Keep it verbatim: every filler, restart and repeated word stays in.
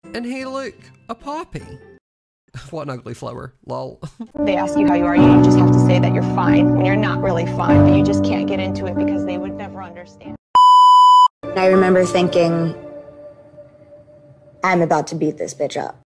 And hey look, a poppy. What an ugly flower, lol. They ask you how you are, you just have to say that you're fine when you're not really fine, but you just can't get into it because they would never understand. I remember thinking, I'm about to beat this bitch up.